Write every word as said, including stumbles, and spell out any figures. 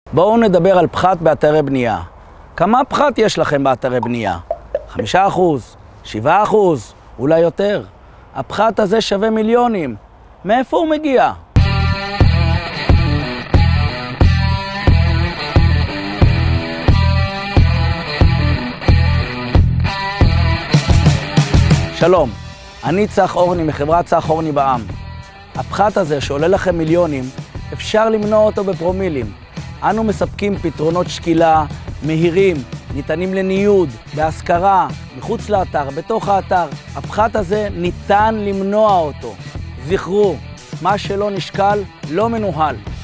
בואו נדבר על פחת באתרי בנייה. כמה פחת יש לכם באתרי בנייה? חמישה אחוז, שבעה אחוז, אולי יותר. הפחת הזה שווה מיליונים. מאיפה הוא מגיע? שלום, אני צח אורני מחברת צח אורני בע"מ. הפחת הזה שעולה לכם מיליונים, אפשר למנוע אותו בפרומילים. אנו מספקים פתרונות שקילה, מהירים, ניתנים לניוד, בהשכרה, מחוץ לאתר, בתוך האתר. הפחת הזה ניתן למנוע אותו. זכרו, מה שלא נשקל לא מנוהל.